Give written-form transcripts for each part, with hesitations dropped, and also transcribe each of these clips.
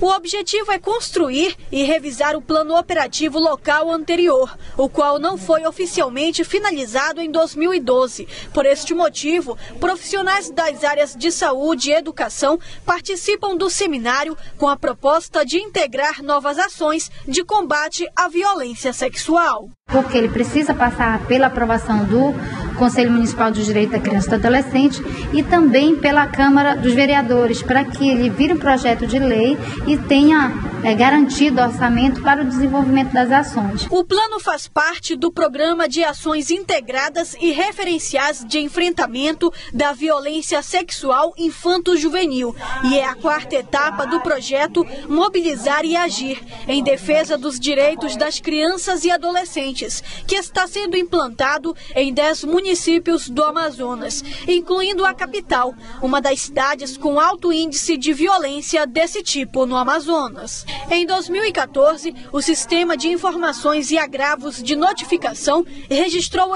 O objetivo é construir e revisar o plano operativo local anterior, o qual não foi oficialmente finalizado em 2012. Por este motivo, profissionais das áreas de saúde e educação participam do seminário com a proposta de integrar novas ações de combate à violência sexual. Porque ele precisa passar pela aprovação do Conselho Municipal do Direito da Criança e do Adolescente e também pela Câmara dos Vereadores, para que ele vire um projeto de lei e tenha garantido orçamento para o desenvolvimento das ações. O plano faz parte do Programa de Ações Integradas e Referenciais de Enfrentamento da Violência Sexual Infanto-Juvenil e é a quarta etapa do projeto Mobilizar e Agir em defesa dos direitos das crianças e adolescentes, que está sendo implantado em 10 municípios do Amazonas, incluindo a capital, uma das cidades com alto índice de violência desse tipo no Amazonas. Em 2014, o Sistema de Informações e Agravos de Notificação registrou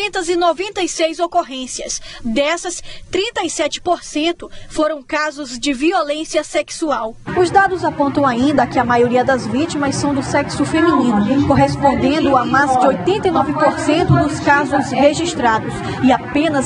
896 ocorrências. Dessas, 37% foram casos de violência sexual. Os dados apontam ainda que a maioria das vítimas são do sexo feminino, correspondendo a mais de 89% dos casos registrados, e apenas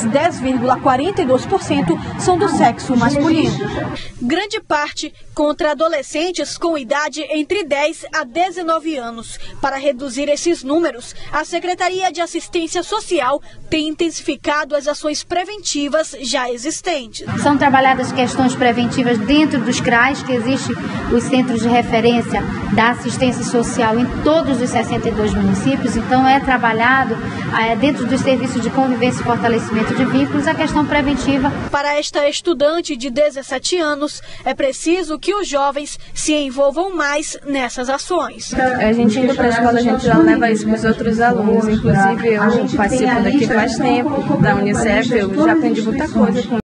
10,42% são do sexo masculino. Grande parte contra adolescentes com idade entre 10 a 19 anos. Para reduzir esses números, a Secretaria de Assistência Social tem intensificado as ações preventivas já existentes. São trabalhadas questões preventivas dentro dos CRAs, que existem os centros de referência da assistência social em todos os 62 municípios, então é trabalhado dentro dos serviços de convivência e fortalecimento de vínculos a questão preventiva. Para esta estudante de 17 anos, é preciso que os jovens se envolvam mais nessas ações. A gente indo para a escola, a gente já leva isso para os outros alunos, inclusive eu participo daqui faz tempo, da Unicef, eu já aprendi muita coisa com